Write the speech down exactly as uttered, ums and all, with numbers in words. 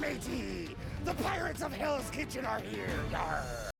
matey! The pirates of Hell's Kitchen are here! Yarr!